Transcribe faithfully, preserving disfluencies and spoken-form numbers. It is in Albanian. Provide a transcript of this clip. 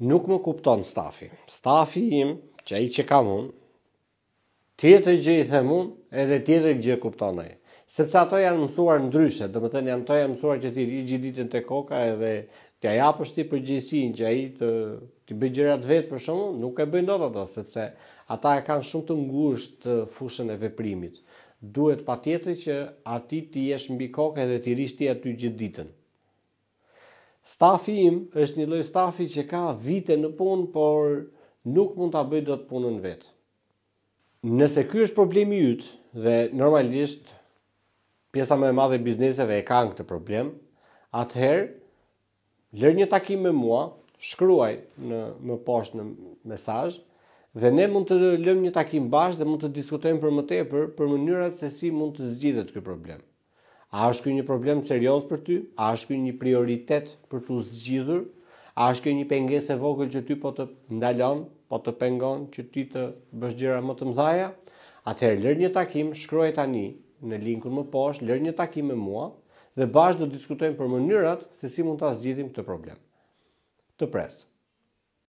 Nuk më kupton stafi. Stafi im, që ai që kam unë, tjetër gjë i them unë, edhe tjetër gjë kupton ai. Sepse ato janë mësuar ndryshe, domethënë janë ato janë mësuar që ti ri gjithë ditën te koka edhe t'ia japësh ti përgjegjësinë që ai të të bëj gjërat vetë për shkakun, nuk e bëjnë dot ato, sepse ata e kanë shumë të ngushtë fushën e veprimit. Duhet patjetër që ati ti jesh mbi kokë edhe ti rish ti aty gjithë ditën. Stafi im është një lloj stafi që ka vite në punë, por nuk mund ta bëj dot punën vetë. Nëse ky është problemi yt dhe normalisht pjesa më e madhe e bizneseve e kanë këtë problem, atëherë lër një takim me mua, shkruaj në më poshtë në mesazh dhe ne mund të lëmë një takim bashkë dhe mund të diskutojmë për më tepër për mënyrat se si mund të zgjidhet ky problem. A është ky një problem serioz për ty? A është ky një prioritet për tu zgjidhur? A është ky një pengesë e vogël që ty po të ndalon, po të pengon që ti të bësh gjëra më të mëdha? Atëherë lër një takim, shkruaj tani në linkun më poshtë, lër një takim me mua dhe bashkë do diskutojmë për mënyrat se si mund ta zgjidhim këtë problem. Të pres.